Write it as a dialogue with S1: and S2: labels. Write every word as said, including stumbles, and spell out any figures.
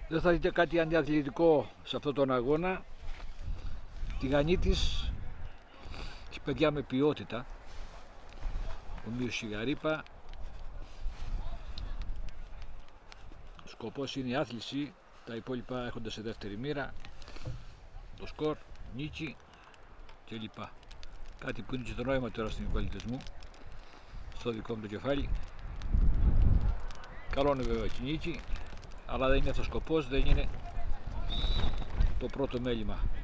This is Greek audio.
S1: Δεν θα δείτε κάτι αντιαθλητικό σε αυτόν τον αγώνα. Τηγανίτης, παιδιά με ποιότητα, ομοίως σιγαρίπα. Ο σκοπός είναι η άθληση, τα υπόλοιπα έχονται σε δεύτερη μοίρα, το σκορ, νίκη κλπ. Κάτι που είναι και το νόημα τώρα στην πολιτισμού, στο δικό μου το κεφάλι. Καλό είναι βέβαια και η νίκη, αλλά δεν είναι αυτός ο σκοπός, δεν είναι το πρώτο μέλημα.